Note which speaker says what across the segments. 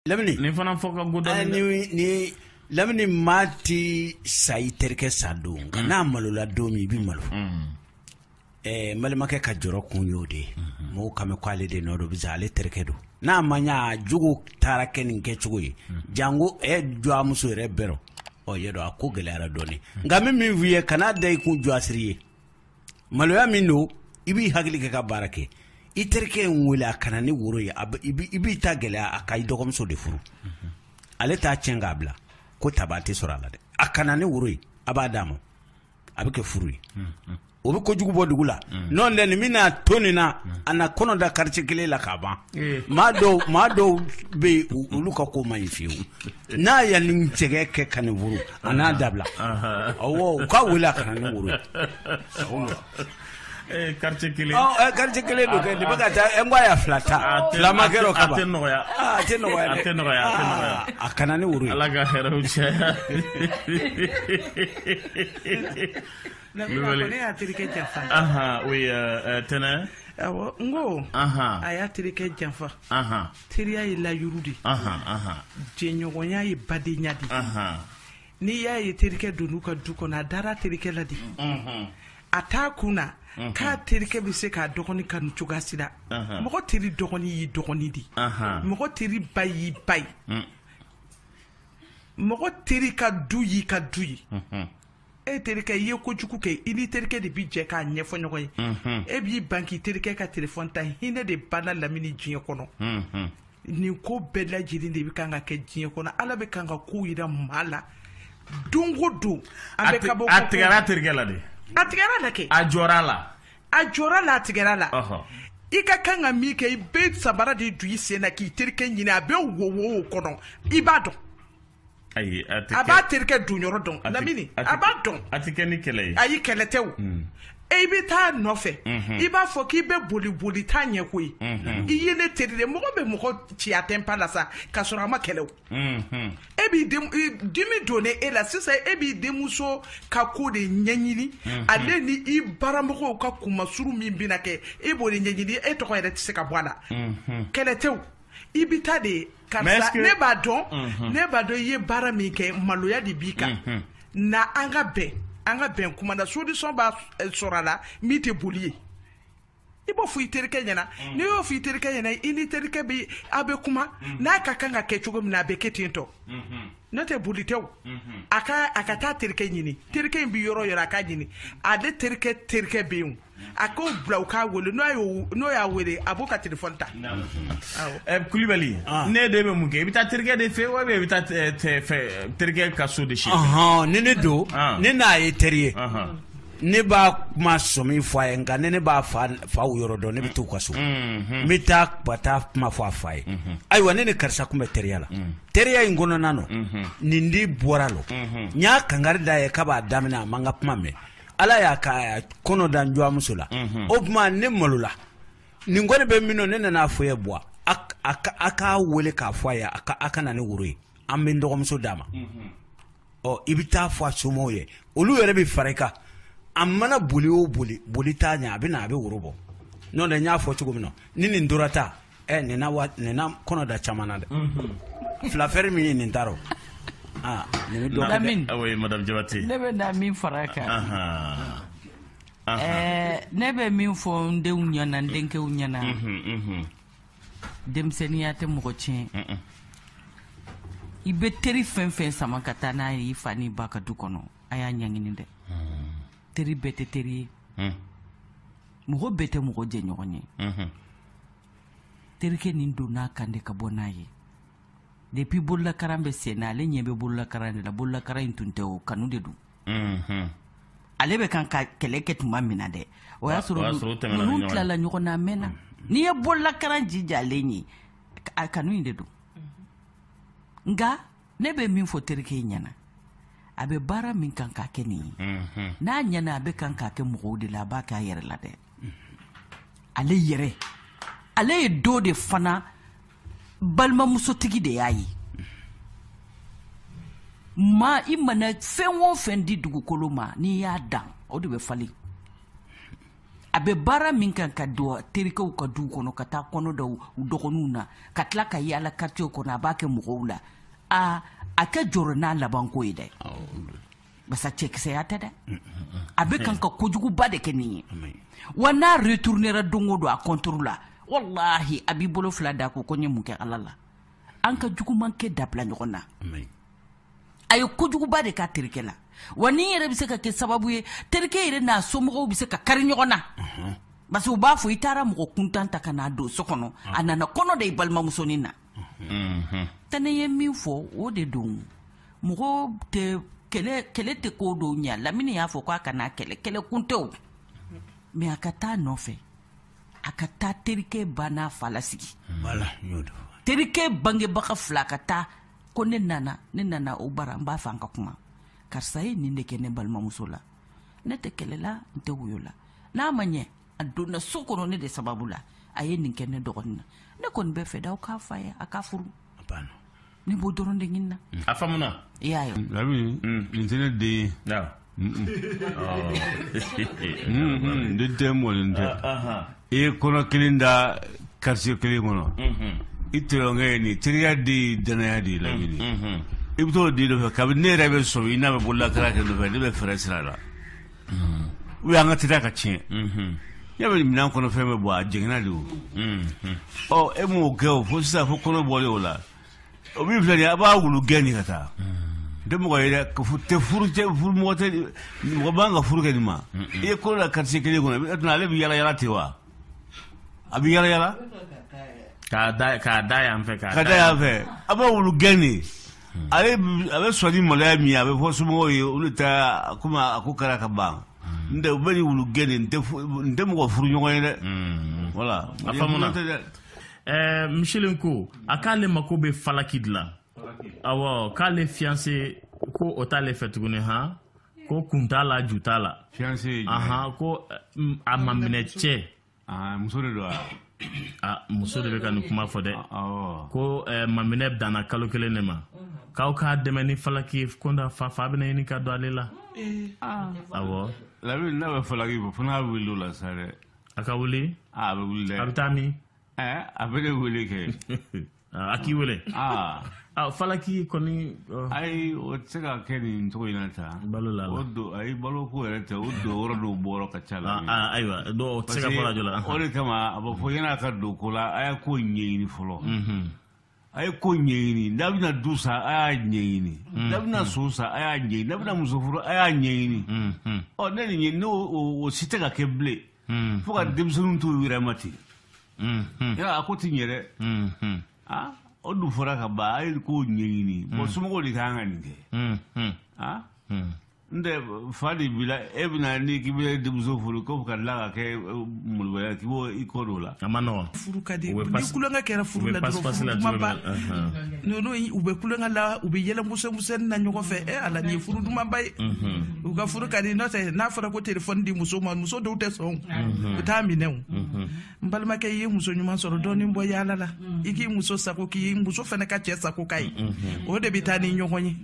Speaker 1: lamini
Speaker 2: ni fana fo ka godo
Speaker 1: ni lamini mati sai terke sadu na malula domi bi malu malimake ka joro kunyo de mo kame kwale de no do bizale terke do na manya jugu tarake ninke chugoyi jango jwa muso rebero o yedo akugele ara doni ngame mi wiye kana dai ku jwa siriye maloya mino ibi hagli ka barake iterke nwula kana ni wuro ya ibi tagele akai dogom so de furu ale ta cenga bla ko tabate sorala de akana ni wuro abadamo abike furu obi ko jugu bodugula non len mina tonina ana kono da karchikile la kaba mado be uluka ko mayifiu na ya ni chege ke kan wuro ana dabla owo ka wula kana ni wuro
Speaker 2: karchikile
Speaker 1: karchikile do ke dibaga ta engwa ya flata flama kero kaba
Speaker 2: atenoya
Speaker 1: akana ni wuro
Speaker 2: alaga hero ucha oui tena
Speaker 3: awo ngo aya tirike janfa tiriya yi la yurudi jenyogonya yi badinyadi ni ya yi tirike donu ka duko na dara tirike ladi atakuna ka tirike bi se ka dogoni kan chuga sida moko tiri dogoni yi dogoni di moko tiri bayi bayi moko tiri ka duyi terike ye ko juku ke ini terike de bi je ka nyefo nyogo yi e bi banki terike ka telephone ta hine de bana lamini jiye kono ni ko bela jiri de bi kanga ke jiye kono ala be kanga ko yida mala dungo du abe ka bo
Speaker 2: atigara terike la de
Speaker 3: atigara la ke
Speaker 2: ajora la
Speaker 3: atigara la ika kanga mi ke be sabara de du sena ki terike nyina abe wo kono ibado
Speaker 2: ayi
Speaker 3: aba terke dunyoro don lamini aba don
Speaker 2: atike ni kele
Speaker 3: ayi kele tew e bi ta no fe iba fo ki be boli ta nye ko yi iye ne terire mo be mo ko ti atempa la sa kasura ma kele e bi dimi donné e la sisa e bi demuso ka ko de nyanyini ale ni i baramoko ka kuma suru mi binake e boli nyanyini e to ko ere tse ka bwala kele tew ibita de karsa ne ba don ye bara mi ke maloya di bika na anga ben kuma na solution ba sorala mi te bolier ibo fu iterike nyana ne yo fu iterike nyana ini terike bi abe kuma na kakanga ke chugo na be ketinto note bulitew aka ta terike nyini terike bi yoro aka nyini ade terike bi ako blauka wole no ya wele aboka telephone ta
Speaker 2: Koulibaly ne de be muke bita terike de fe wa be bita fe terike kaso de shi
Speaker 1: ne do ne na ye terie ne ba ma somi foye nga ne ba fa yoro do ne bitu kaso mita bata ma fa aywa ne karsa kuma teriala teria ngono nano nindi boralo nya kangari da ye kaba damina manga kuma me ala ya ka kono dan jwa musula obma ne molula ni ngone be mino ne na foye boa aka wole ka foya aka na ne wuri ambe ndogo muso dama o ibita fo sumoye olu yere bi fareka amana boli tanya abina abe wurubo no de nya fo chugumno nini ndurata nena kono da chamana de fla fermi ni ndaro ni do
Speaker 2: awe madam Jabati
Speaker 4: nebe na min faraka nebe min fo nde unyana ndenke unyana demseniate mogochen ibe teri fen sama katana yi fani baka dukono aya nyangini de teri bete teri mugo bete mugo je nyonye teri ke nindo na kande kabona yi depuis bolla karambe sena le nyebe bolla karande la bolla karan tunte o kanu de du ale be kan ka keleke tuma mina de o ya suru nu tla la nyona mena ni e bolla karan jija lenyi kanu de du nga ne be min fo teri ke nyana abe bara min kan ka keni na nyana abe kan ka ke mugo de la ba ka yere la de ale do de fana balma musotigi de yayi ma imana fen wo fen di dugukolo ma ni ya dan o de be fali be bara min kan ka do terikew ka du kono ka taa kɔnɔ da u dɔgɔninw na ka tila ka yaala quartier kɔnɔ a b'a kɛ mɔgɔw la a kɛ jɔrɔ n'a labanko ye dɛ basa cɛkisɛya tɛ dɛ a bɛ kan ka kojuguba de kɛ nin ye wa n'a retournera don o don a contour la wallahi a b'i bolo fila da ko n ye mun kɛ ala la an ka juguman kɛ dabila ɲɔgɔn na a ye kojuguba de k'a terikɛ la wa ni yɛrɛ bɛ se ka kɛ sababu ye terikɛ yɛrɛ n'a somɔgɔw bɛ se ka kari ɲɔgɔn na parce que u b'a fɔ i taara mɔgɔ kuntan ta ka n'a don so kɔnɔ a nana kɔnɔ da i balimamusonin na tɛnɛ ye min fɔ o de don mɔgɔ tɛ kɛlɛ tɛ ko dɔw ɲɛ Lamini y'a fɔ k'a kana kɛlɛ kun tɛ o mais a ka taa nɔfɛ a ka taa terikɛ ba n'a fa lasigi terikɛ bangebaga fila ka taa ko ne nana o bara n b'a fɛ an ka kuma karisa ye nin de kɛ ne balimamuso la ne tɛ kɛlɛ la n tɛ woyo la n'a ma ɲɛ a donna so kɔnɔ ne de sababu la a ye nin kɛ ne dɔgɔnin na ne kɔni bɛ fɛ da aw k'a fa ye a k'a furu ne b'o dɔrɔn de ɲini na
Speaker 2: a faamuna
Speaker 4: i y'a ye
Speaker 5: Lamini nin tɛ ne den ye ne tɛ mɔlen tɛ i ye kɔnɔ kelen da quartier kelen kɔnɔ i tɔɲɔgɔnkɛ ye nin teriya de ye danaya de ye Lamini i bɛ t'o den nɔfɛ kabini ne yɛrɛ bɛ sɔrɔ i n'a bɛ bololakara kɛ nɔfɛ ne bɛ fɛɛrɛ sira la ou bien an ka teriya ka tiɲɛ ne bɛ minɛn kɔnɔ fɛn bɛ bɔ a jɛngɛnna de o e m'o kɛ o fo sisan fo kɔnɔ bɔlen o la o min filɛ nin ye a b'a wulu gɛn nin ka taa n tɛ mɔgɔ ye dɛ mɔgɔ b'an ka furu kɛ nin ma i ye kɔnɔ da quartier kelen kɔnɔ ale bɛ yala yala ten wa a bɛ yala yala
Speaker 2: k'a da yan fɛ
Speaker 5: a b'a wulu gɛn nin a bɛ sɔn ni maloya min ye a bɛ fɔ somɔgɔw ye olu ta komi a ko kɛra ka ban n tɛ u bɛ ni wulu gɛn nin n tɛ mɔgɔ furu ɲɔgɔn ye dɛ voilà
Speaker 2: a faamuna Michelin ko a k'ale mako bɛ falaki dilan awɔ k'ale fiancé ko o t'ale fɛ tuguni ko kun t'a la ju t'a la
Speaker 5: fiancé
Speaker 2: ko a ma minɛ cɛ
Speaker 5: muso de don
Speaker 2: muso de bɛ ka nin kuma fɔ dɛ ko maminɛ danna kalo kelen de ma k'aw k'a dɛmɛ ni falaki ko n da fa bɛna ɲini ka don ale la awɔ
Speaker 5: Lamini n'a bɛ falaki fɔ fo n'a wuli o la sa dɛ
Speaker 2: a ka wuli
Speaker 5: a bɛ wuli dɛ
Speaker 2: a bɛ taa min
Speaker 5: a bɛ ne wele kɛ
Speaker 2: a k'i wele falaki kɔni
Speaker 5: ayi o tɛ se ka kɛ nin cogo in na tan
Speaker 2: balo la
Speaker 5: o don ayi balo ko yɛrɛ tɛ o don yɔrɔ dɔw bɔyɔrɔ ka ca la
Speaker 2: ayiwa o tɛ se ka fɔ la joona
Speaker 5: o de kama a bɛ fɔ yan'a ka don ko la a ye ko ɲɛɲini fɔlɔ a ye ko ɲɛɲini n'a bɛna du san a y'a ɲɛɲini n'a bɛna so san a y'a ɲɛɲini n'a bɛna muso furu a y'a ɲɛɲini ne nin ye n'o si tɛ ka kɛ bilen fo ka denmisɛnninw t'u yɛrɛ ma ten a ko ti ɲɛ dɛ o dun fɔra ka ban a ye ko ɲɛɲini bon somɔgɔw de kan ka nin kɛ n tɛ fa de b'i la e bɛna ni k'i bɛ denmuso furu ko ka tila ka kɛ malobaliya k'i b'o i kɔ don o la
Speaker 2: a ma nɔgɔn
Speaker 3: furu ka di ni kulonkɛ kɛra furu la dɔrɔn furu kuma ban ninnu u bɛ kulonkɛ la u bɛ yɛlɛ muso-musonin na ɲɔgɔn fɛ ala nin ye furu dumanba ye u ka furu ka di n'o tɛ n'a fɔra ko téléphone di muso ma muso dɔw tɛ sɔn u t'a minɛ o n balimakɛ i ye muso ɲuman sɔrɔ dɔɔnin bɔ yaala la i k'i muso sago k'i muso fana ka cɛ sago ka ye o de bɛ taa ni ɲɔgɔn ye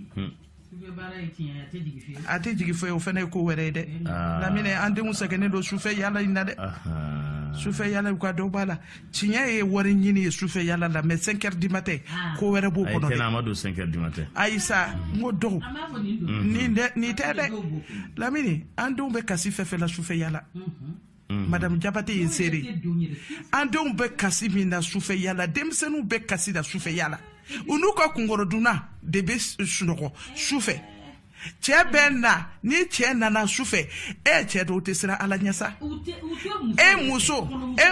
Speaker 3: a tɛ jigi foyi o fana ye ko wɛrɛ ye dɛ Lamini an denw sɛgɛnnen don sufɛ yaala in na dɛ sufɛ yaala u ka dɔ b'a la tiɲɛ ye wari ɲini ye sufɛ yaala la mais 5 heures du matin ko wɛrɛ b'o kɔnɔ dɛ
Speaker 2: a ma don 5 heures du matin
Speaker 3: ayi sa n ko dɔw nin tɛ dɛ Lamini an denw bɛ kasi fɛn fɛn la sufɛ yaala Madame Jabate ye seere an denw bɛ kasi min na sufɛ yaala denmisɛnninw bɛ kasi la sufɛ yaala u n'u ka kunkɔrɔdunna de bɛ sunɔgɔ sufɛ cɛ bɛ na ni cɛ nana sufɛ cɛ dɔw tɛ siran ala ɲɛ sa e muso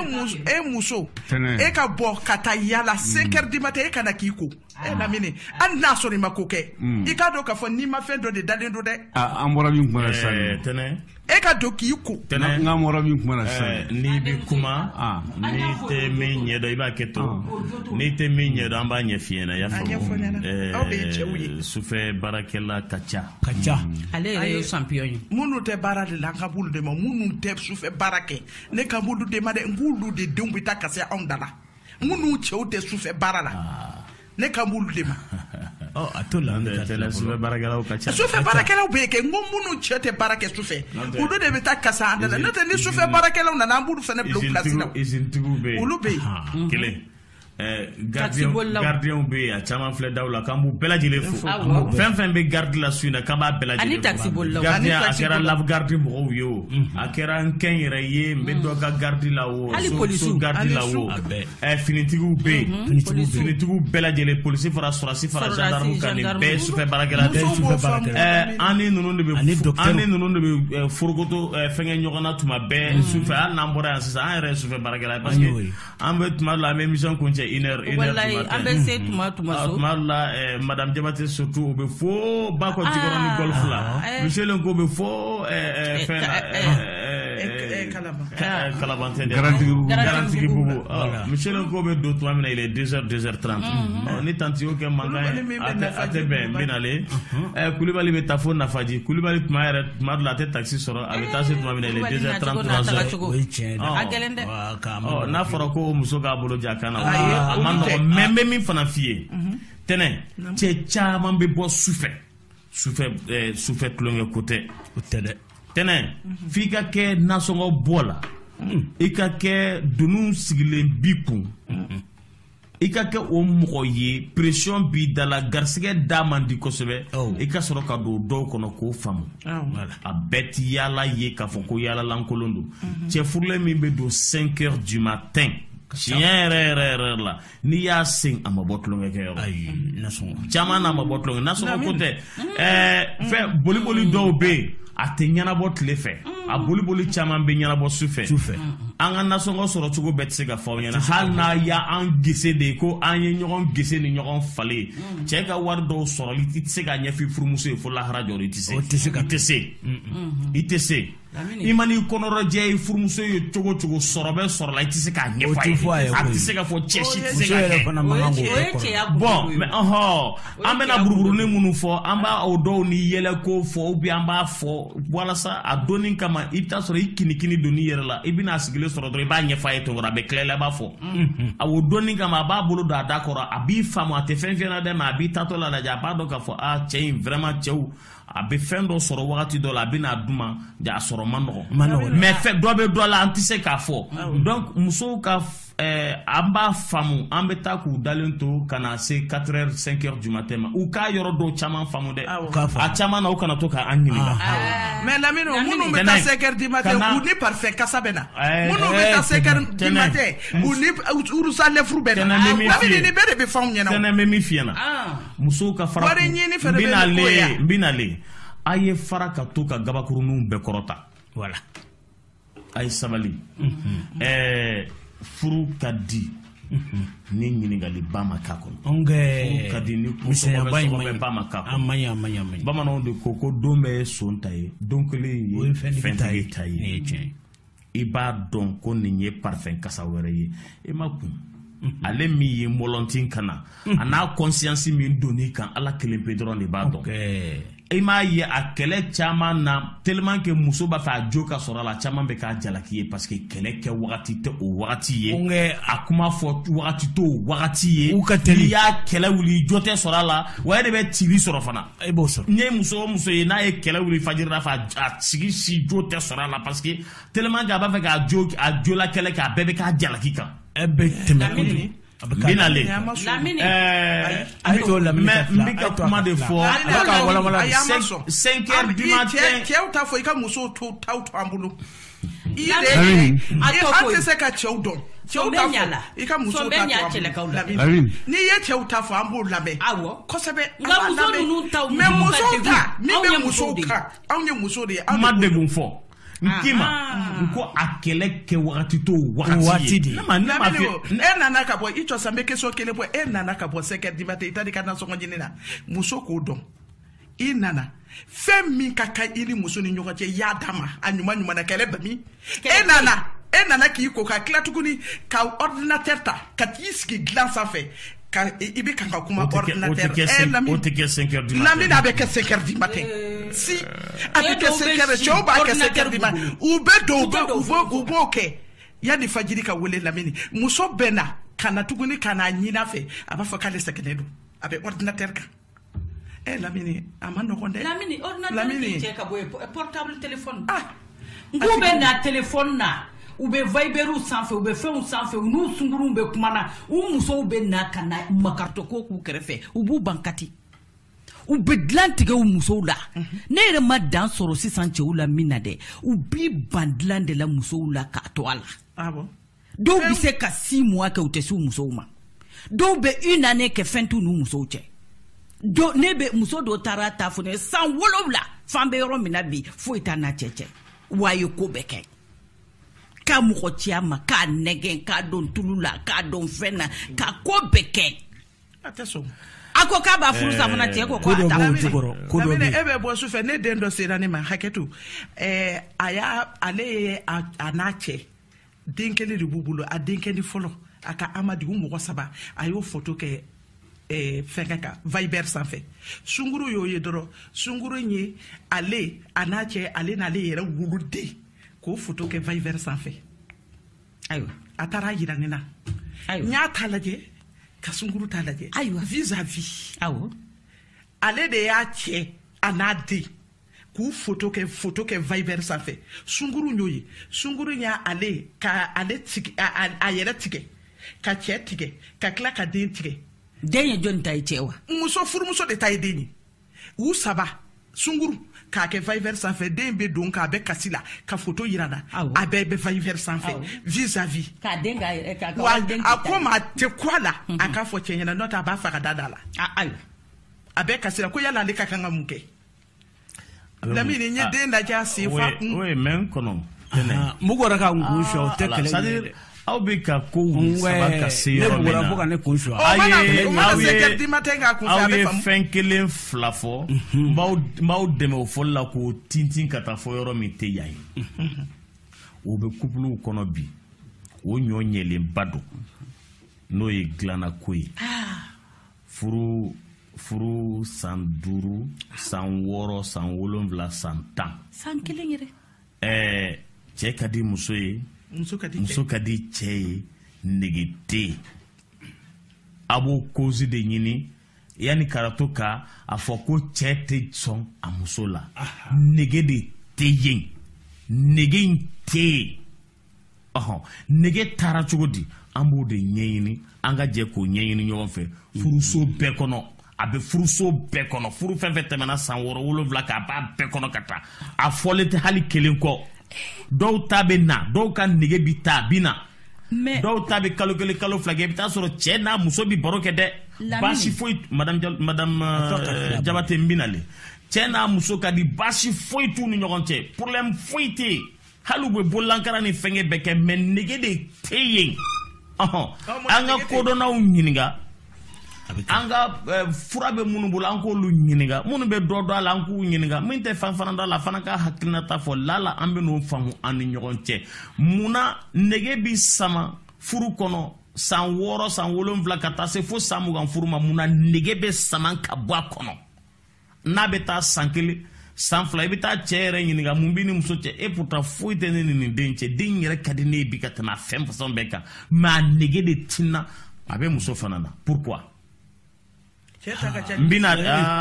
Speaker 3: e ka bɔ ka taa yaala 5 heures du matin e kana k'i ko Lamini hali n'a sɔrɔ i ma ko kɛ i k'a dɔn k'a fɔ n'i ma fɛn dɔ de dalen don dɛ
Speaker 5: an bɔra min kuma na sisan
Speaker 2: tɛnɛ
Speaker 3: e ka don k'i ko
Speaker 5: n ka bɔra min kuma na sisan
Speaker 2: n'i bɛ kuma n'i tɛ min ɲɛdɔn i b'a kɛ to n'i tɛ min ɲɛdɔn an b'a ɲɛf'i ɲɛna i y'a faamu
Speaker 3: aw de ye cɛw ye
Speaker 2: sufɛ baarakɛla ka ca
Speaker 4: ale yɛrɛ ye champion ye
Speaker 3: minnu tɛ baara de la an ka b'olu de ma minnu tɛ sufɛ baara kɛ ne ka b'olu de ma dɛ n b'olu de denw bɛ taa kasi anw da la minnu cɛw tɛ sufɛ baara la ne ka b'olu de ma
Speaker 1: a to la
Speaker 2: sufɛ baarakɛlaw ka ca
Speaker 3: sufɛ baarakɛlaw bɛ kɛ n ko minnu cɛ tɛ baara kɛ sufɛ olu de bɛ taa kasa an da la n'o tɛ ni sufɛ baarakɛlaw nana an b'olu fana bila place la
Speaker 2: izinigiw bɛ yen
Speaker 3: olu bɛ yen
Speaker 2: kelen gardien bɛ yen a caman filɛ daw la k'an b'u bɛɛ lajɛlen fo fɛn fɛn bɛ garde la su in na k'an b'a bɛɛ lajɛlen fo
Speaker 4: ani taxi bolilaw
Speaker 2: gardien a kɛra lave-garde mɔgɔw ye o a kɛra n kɛn yɛrɛ ye n bɛ dɔ ka garde la o so garde la o finitigiw bɛ yen finitigiw bɛɛ lajɛlen polisi fara sɔrɔsi fara gendarme kan nin bɛɛ sufɛ baarakɛla an ni ninnu de bɛ forokoto fɛnkɛ ɲɔgɔn na tuma bɛɛ sufɛ hali n'an bɔra yan sisan an yɛrɛ ye sufɛ baarakɛla parce que an bɛ tuma dɔ la an bɛ émission kuncɛ
Speaker 4: wallahi an bɛ se tuma so
Speaker 2: tuma la madame Diabaté surtout o bɛ fo Bakɔ Jikɔrɔni ni golf la monsieur Lenko bɛ fo fɛn Kalabantɛ garantigi bubu monsieur Lenko bɛ don tuma min na il est 2h 2h30 ni tanti y'o kɛ mankan ye a tɛ bɛn n bɛ nalen Kulibali bɛ taa fo Nafaji Kulibali tuma dɔ la a tɛ taxi sɔrɔ a bɛ taa se tuma min na il est 2h30 3h
Speaker 1: o ye tiɲɛ de
Speaker 4: a gɛlɛn dɛ
Speaker 2: n'a fɔra ko muso k'a bolo ja kan na a ma nɔgɔn mais n bɛ min fana f'i ye tɛnɛ cɛ caman bɛ bɔ sufɛ tulonkɛ ko tɛ
Speaker 1: o tɛ dɛ
Speaker 2: tɛnɛ f'i ka kɛ nasɔngɔ bɔ la i ka kɛ dunun sigilen bi kun i ka kɛ o mɔgɔ ye pression b'i da la garisigɛ da man di kosɛbɛ i ka sɔrɔ ka don dɔw kɔnɔ k'o faamu a bɛɛ ti yaala ye k'a fɔ ko yaala lankolon don cɛ furulen min bɛ don 5h du matin tiɲɛ yɛrɛ la n'i y'a sen a ma bɔ tulonkɛkɛ yɔrɔ caman n'a ma bɔ tulonkɛ nasɔngɔ ko tɛ fɛn boliboli dɔw bɛ yen a tɛ ɲɛnabɔ tile fɛ a boliboli caman bɛ ɲɛnabɔ su fɛ an ka nasɔngɔ sɔrɔ cogo bɛɛ tɛ se ka fɔ aw ɲɛna hali n'a y'an gese de ye ko an ye ɲɔgɔn gese ni ɲɔgɔn falen cɛ ka wari dɔw sɔrɔli i tɛ se ka ɲɛfɔ i furumuso ye fo lahara jɔrɔ i tɛ se i ma n'i kɔnɔrɔjɛ i furumuso ye cogo sɔrɔ bɛ sɔrɔ la i tɛ se k'a ɲɛfɔ a ye a tɛ se ka fɔ cɛ si tɛ se ka kɛ bon mais an bɛna buruburunin minnu fɔ an b'a o dɔw ni yɛlɛ ko fɔ ou bien an b'a fɔ walasa a donni kama i bɛ taa sɔrɔ i kinikini donni yɛrɛ la i bɛna a sigilen sɔrɔ dɔrɔn i b'a ɲɛfɔ a ye tɔgɔ a bɛ tila i la i b'a fɔ a o donni kama a b'a bolo don a da kɔrɔ a b'i faamu a tɛ fɛn fɛn na dɛ mais a b'i tatɔ la lajɛ a b'a dɔn k'a fɔ cɛ in vraiment cɛw a bɛ fɛn dɔ sɔrɔ wagati dɔ la a bɛ n'a duma a sɔrɔ man nɔgɔn mais fɛn dɔ bɛ dɔ la an tɛ se k'a fɔ donc musow ka an b'a faamu an bɛ taa k'u dalen to ka na se 4h 5h du matin ma u k'a yɔrɔ dɔw caman faamu dɛ a caman na u kana to k'an ɲininka
Speaker 3: mais Lamine minnu bɛ taa 5h du matin u ni parfait kasa bɛ na minnu bɛ taa 5h du matin u ni urusa lɛfuru bɛ na Lamine ni bɛɛ de bɛ fɛnw ɲɛna
Speaker 2: tɛnɛ bɛ min f'i ɲɛna musow ka fara n bɛnalen a ye fara ka to ka gabakuruninw bɛɛ kɔrɔta
Speaker 1: voilà
Speaker 2: a ye sabali furu ka di ni ɲininkali ba ma k'a kɔnɔ furu ka di ni kosɔbɛ ba ma k'a kɔnɔ bamananw de ko don bɛɛ ye son ta ye don kelen ye fɛntigi ta ye i b'a dɔn ko nin ye parfɛn kasa wɛrɛ ye i ma kun ale min ye mɔlɔntin ka na a n'a conscience min donn'i kan ala kelen pe dɔrɔn de b'a dɔn i m'a ye a kɛlɛ caman na tellement que muso b'a fɛ a jo ka sɔrɔ a la caman bɛ k'a jalaki ye parce que kɛlɛ kɛ wagati tɛ o wagati ye a kuma fɔ wagati t'o wagati ye n'i y'a kɛlɛ wuli jo tɛ sɔrɔ a la wa e de bɛ tili sɔrɔ fana i b'o sɔrɔ n'i ye muso o muso ye n'a ye kɛlɛ wuli fajiri fɛ a sigi si jo tɛ sɔrɔ a la parce que tellement que a b'a fɛ k'a jo la kɛlɛ kɛ a bɛɛ bɛ k'a jalaki kan e bɛ tɛmɛ kojugu binale n bɛ ka kuma de fɔ 5h du matin
Speaker 3: cɛw t'a fɔ i ka musow to an bolo an tɛ se ka cɛw dɔn cɛw t'a fɔ i ka musow ta to an bolo n'i ye cɛw ta fɔ an b'o lamɛn kosɛbɛ mais musow ta min bɛ musow kan anw ye muso de ye
Speaker 2: ma degun fɔ nkima nko a kɛlɛ kɛ wagati to wagati de
Speaker 3: e nana ka bɔ i cɔsan bɛ question kelen bɔ e nana ka bɔ 5h du matin i t'a di ka nasɔngɔ ɲini na muso k'o dɔn i nana fɛn min ka kan i ni muso ni ɲɔgɔn cɛ i y'a d'a ma a ɲuman na kɛlɛ bɛ min e nana k'i ko ka tila tuguni ka ordinateur ta ka t'i sigi dilan sanfɛ i bɛ kan ka kuma ordinateur
Speaker 2: o tɛ kɛ 5h du matin
Speaker 3: Lamine a bɛ kɛ 5h du matin si a bɛ kɛ 5h cɛw b'a kɛ 5h du matin u bɛ don u b'o kɛ yanni fajiri ka wele Lamine muso bɛ na ka na tuguni ka na ɲin'a fɛ a b'a fɔ k'ale sɛgɛnnen don a bɛ ordinateur kan Lamini ama no konde
Speaker 4: Lamini ordinateur che ka boy portable téléphone ngube na téléphone na ube Viberu sanfé ube feu sanfé nu sunguru be kumana muso ube na kana makarto ko ku krefe ubu bankati ube dlantige muso la ne re ma dan soro sisan che ula minade ubi bandlan de la muso la ka to ala
Speaker 3: bon
Speaker 4: do bi se ka 6 mois ke utesu muso ma do be une année ke fentu nu muso che do nebe muso do tarata fune san wolowla fambe yoro minabi fo itana cheche wayo ko beke ka mu ko tiama ka negen ka don tulula ka don fena ka ko beke
Speaker 3: attention
Speaker 4: ako ka ba furu sa fana che ko ko
Speaker 3: ata ebe bo su fe ne den do se na ne ma haketu aya ale anache denkele de bubulo a denkele folo aka amadi mo saba ayo photo ke fengaka Viber sanfé sunguru yo yedoro sunguru nye ale anache ale na le yere wulude ko photo ke Viber sanfé ayo atara yiranina ayo nya talaje ka sunguru talaje ayo vis-à-vis awo ale de ya che anade ku photo ke Viber sanfé sunguru nyoyi sunguru nya ale ka ale tike a yere tike ka che tike ka kla ka den tike
Speaker 4: denye jon tay cewa
Speaker 3: muso furu muso de tay deni u saba sunguru ka ke Viber sanfé dembe don ka be kasila ka photo yirana abe be Viber sanfé vis-à-vis
Speaker 4: ka denga ka
Speaker 3: akoma te kwala aka fo chenyana nota ba fa dadala
Speaker 4: ayo
Speaker 3: abe kasila ko yala le kakanga muke lamini nye denda ja sifa
Speaker 2: we men kono
Speaker 1: mugora ka ngusho tekele
Speaker 2: aw be ka ko saba ka se yoro
Speaker 1: mena ne ko ne kunshwa
Speaker 2: aye fenkelen flafo mbaw deme o folla ko tintin kata fo yoro mi te yayi o be kupulu kono bi o nyonyele bado no e glana koyi furu sanduru sanworo sanwolonvla santan
Speaker 4: sankelen yere
Speaker 2: che kadi muso ye muso kadi che negete abo kozi de nyini yani karato ka afoko che te son amusola nege de teyin nege te nege tara chogodi ambo de nyini anga je ko nyini nyom fe furuso be kono abe furuso be kono furu fefe temena sanworo wolonvla ka ba be kono kata afolete hali kelen ko do tabe na do kan nege bita bina do tabe kalo flage bita soro chena muso bi boroke de bashi foi madame jabate mbinale chena muso kadi bashi foi tu ni nyogonche problème foi te halu be bolankara ni fenge beke men nege de teyin anga kodo na unyininga anga furabe munu bula anko lu nyiniga munu be dodo ala anko nyiniga minte fanfana da la fanaka hakina ta fo lala ambe no famu ani nyogonche muna nege bi sama furu kono san woro san wolon vla kata se fo samu gan furu ma muna nege be sama ka bwa kono na beta sankele san fla beta chere nyiniga mumbini musoche e pourtant fo itene ni denche dinyere kadine bi katana fem façon beka ma nege de tina abe muso fanana pourquoi mbina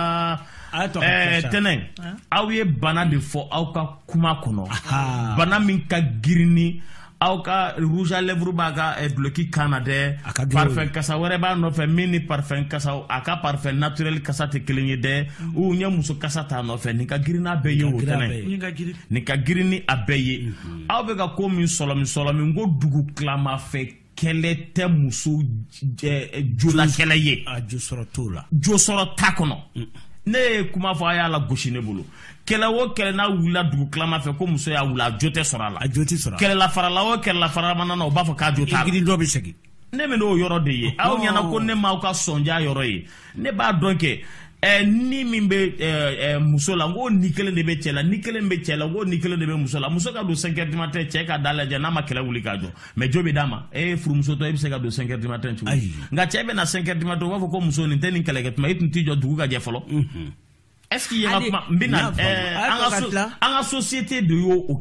Speaker 2: tenen aw ye bana de fo aw ka kuma kono bana min ka girini aw ka rouge à lèvres baga bloqué canada parfum kasa wore ba no fe mini parfum kasa aka parfum naturel kasa te kelenye de ou nya muso kasa ta no fe ni ka girina beye o tenen ni ka girini abeye aw be ka ko min solo mi ngo dugu klama fe kele te muso jola kele ye
Speaker 1: a josoro tola
Speaker 2: josoro takono ne kuma fa ya la goshi ne bolo kele wo kele na wula dugu klama fe ko muso ya wula jote sora la
Speaker 1: joti sora
Speaker 2: kele la fara la wo kele la fara manana o ba fa ka jota
Speaker 1: igidi do be segi
Speaker 2: ne me no yoro de ye aw nyana ko ne ma ka sonja yoro ye ne ba donke ni mimbe musola ngo nikele de be chela nikele be chela ngo nikele de be musola musoka do 5h du matin cheka dala jana makela wuli kajo me jobe dama furu musoto e biseka do 5h du matin tu nga chebe na 5h du matin wafo ko muso ni teni kele ma itu tijo duga je folo est-ce qu'il y a mbina anga société de yo OK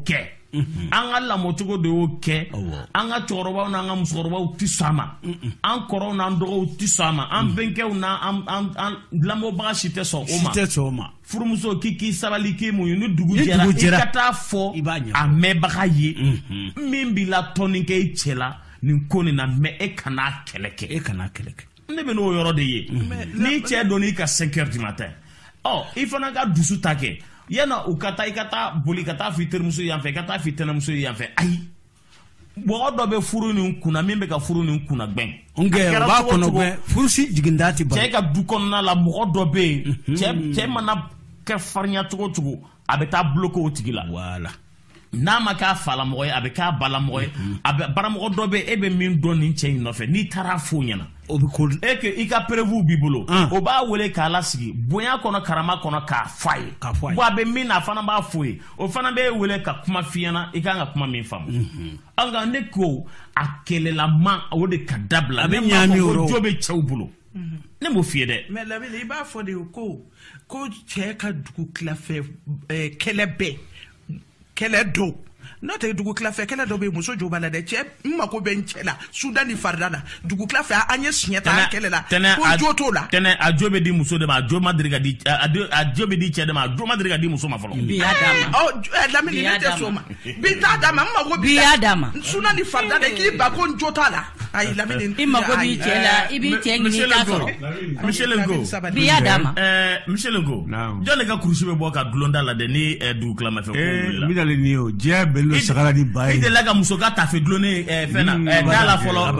Speaker 2: an ka lamɔcogo de y'o kɛ an ka cɛkɔrɔbaw n'an ka musokɔrɔbaw ti sɔn a ma an kɔrɔw n'an dɔgɔw ti sɔn a ma an bɛnkɛw n'an lamɔbaga si tɛ sɔn o ma furumuso k'i sabali k'i mun ye ni dugu jɛra i ka taa fɔ a mɛnbaga ye min b'i la tɔni kɛ i cɛ la nin ko nin na mɛ e kana kɛlɛ kɛ ne bɛ n'o yɔrɔ de ye n'i cɛ donn'i ka 5 heures du matin i fana ka dusu ta kɛ yana u ka taa i ka taa boli ka taa f'i terimuso yan fɛ i ka taa f'i tɛnɛmuso yan fɛ ayi mɔgɔ dɔ bɛ furu nin kunna min bɛ ka furu nin kunna gbɛn
Speaker 1: o b'a kɔnɔ gbɛn furusi jiginda tɛ ban
Speaker 2: cɛ ka du kɔnɔna la mɔgɔ dɔ bɛ yen cɛ mana kɛ farinya cogo cogo a bɛ taa bloquer o tigi la
Speaker 1: voilà
Speaker 2: n'a ma k'a falamɔgɔ ye a bɛ k'a balamɔgɔ ye a bɛ baramɔgɔ dɔ bɛ e bɛ min dɔn nin cɛ in nɔfɛ n'i taara f'o ɲɛna
Speaker 1: o bɛ ko
Speaker 2: e que i ka preuve b'i bolo o b'a wele k'a lasigi bonya kɔnɔ karama kɔnɔ k'a f'a ye bon a bɛ min na a fana b'a f'o ye o fana b'e wele ka kuma f'i ɲɛna i kan ka kuma min faamu nka ne ko a kɛlɛlama o de ka dabila
Speaker 1: a bɛ ɲaami o
Speaker 2: jo bɛ cɛw bolo ne m'o f'i ye dɛ
Speaker 3: mais Lamini i b'a fɔ de ko cɛ ka dugu tilafɛ kɛlɛ bɛɛ kɛlɛ don n'o tɛ dugu tilafɛ kɛlɛ dɔ bɛ yen muso jo b'a la dɛ cɛ n mako bɛ n cɛ la Sudan ni farida la dugu tilafɛ an ye siɲɛ ta an kɛlɛ la ko jo t'o la
Speaker 2: tɛnɛ a jo bɛ di muso de ma a jo ma deli ka di a jo bɛ di cɛ de ma a jo ma deli ka di muso ma fɔlɔ
Speaker 4: bi y'a d'a ma
Speaker 3: Lamini ne tɛ so ma bi t'a d'a ma n mako
Speaker 4: bi y'a d'a ma
Speaker 3: Sudan ni farida de k'i ba ko n jo t'a la ayi Lamini
Speaker 4: i mako b'i cɛ la i b'i cɛ ɲini i t'a sɔrɔ
Speaker 2: Michel Ngo
Speaker 4: bi y'a d'a ma
Speaker 2: Michel Ngo jɔn de ka kurusi bɛ bɔ ka dulonda la dɛ ni dugu tilama fɛ ko wulila
Speaker 5: mi dalen ni o diɲɛ bɛɛ lo sagala ni ba ye
Speaker 2: i delila ka muso ka tafe dulonnen fɛn na da la fɔlɔ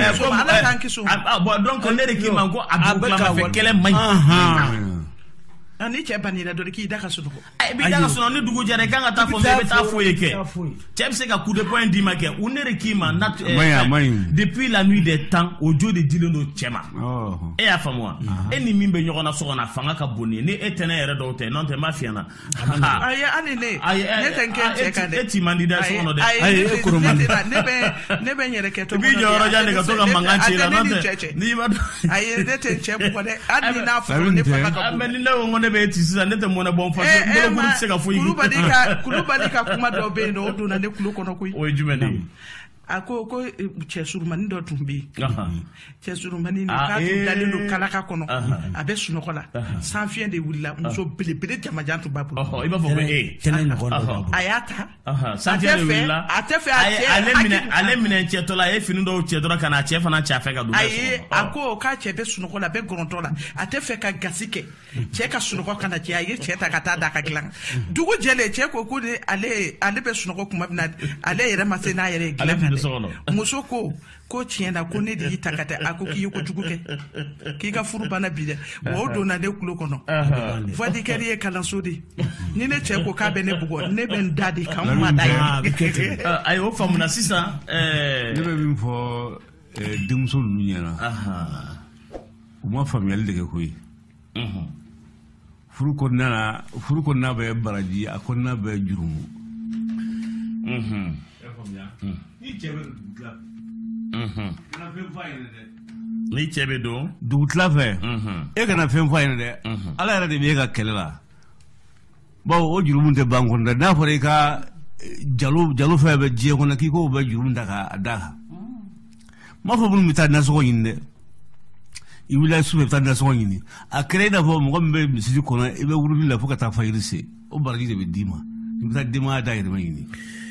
Speaker 2: bon donc ne de k'i ma ko a dugu tilama fɛ kɛlɛ man ɲi
Speaker 3: ni cɛ banira dɔ k'i da ka sunɔgɔ
Speaker 2: b'i da ka sunɔgɔ ni dugu jɛra i kan ka taa fɔ i bɛ taa fɔ ye kɛ cɛ bɛ se ka coup de poing d'i ma kɛ u ne de k'i ma depuis la nuit des temps o jo de dilen don cɛ ma e y'a faamu wa e ni min bɛ ɲɔgɔn na so kɔnɔ fanga ka bon ni ye ni e tɛ ne yɛrɛ dɔw tɛ n'o tɛ n b'a f'i ɲɛna
Speaker 3: ayi hali ne tɛ n kɛ n cɛ kan dɛ
Speaker 2: e t'i man di dɛ so kɔnɔ dɛ
Speaker 3: ayi e kɔrɔ man di ne bɛ n yɛrɛ kɛ to
Speaker 2: i b'i jɔyɔrɔ jan de ka to ka mankan ci la n'o tɛ n'i ma
Speaker 3: ayi ne tɛ n cɛ bugɔ dɛ hali ni n'a fɔra ne fanga ka bon
Speaker 2: ni ne ko ne bɛ ti sisan ne tɛ mɔnɛ bɔ n faso n bolo tɛ se ka foyi
Speaker 3: Kulubali ka kuma dɔ bɛ yen nɔ o donna ne kulo kɔnɔ koyi
Speaker 2: o ye jumɛn de ye
Speaker 3: a ko cɛ surumani dɔ tun bɛ yen cɛ surumani k'a tun dalen don kalaka kɔnɔ a bɛ sunɔgɔ la san fiɲɛ de wulila muso belebele jamajan tun b'a bolo
Speaker 2: i b'a fɔ ko
Speaker 1: tɛnɛ ɲɔgɔn dɔ b'a bolo
Speaker 3: a y'a ta
Speaker 2: san fiɲɛ de wulila
Speaker 3: a tɛ fɛ
Speaker 2: ale minɛ cɛtɔ la a ye fini dɔw cɛ dɔrɔn ka na a cɛ fana cɛ fɛ ka don
Speaker 3: ayi a ko k'a cɛ bɛ sunɔgɔ la a bɛ gɔrɔntɔ la a tɛ fɛ ka gasi kɛ cɛ ka sunɔgɔ kana cɛ a ye cɛ ta ka taa da ka dilan dugu jɛlen cɛ ko ale bɛ sunɔgɔ kuma min na ale yɛrɛ ma se n'a yɛrɛ ye dilan muso ko tiɲɛ na ko ne de y'i ta ka tɛ a ko k'i ye kojugu kɛ k'i ka furu banna bi dɛ o donna ne kulo kɔnɔ voidikɛri ye kalanso de ni ne cɛ ko k'a bɛ ne bugɔ ne bɛ n da de k'an ma da ye
Speaker 2: ayi o faamuna sisan
Speaker 5: ne bɛ min fɔ denmuso ninnu ɲɛna u ma faamuyali de kɛ koyi furu kɔnɔna bɛ baraji a kɔnɔna bɛ jurumu ni cɛ bɛ dilan kana fɛn f'a ɲɛna dɛ
Speaker 2: ni cɛ bɛ don
Speaker 5: dugu tila fɛ e kana fɛn f'a ɲɛna dɛ ala yɛrɛ de b'e ka kɛlɛ la bawo o jurumu tɛ ban kɔnɔ dɛ n'a fɔra i ka jalo fɛn bɛ diɲɛ kɔnɔ k'i k'o bɛ jurumu ta k'a da kan m'a fɔ minnu bɛ taa nasɔgɔ ɲini dɛ i wulila su fɛ i bɛ taa nasɔgɔ ɲini a kɛra i n'a fɔ mɔgɔ min bɛ misiri kɔnɔ i bɛ wurudi la fo ka taa fajiri se o baraji de bɛ d'i ma i bɛ taa denbaya dahirimɛ ɲini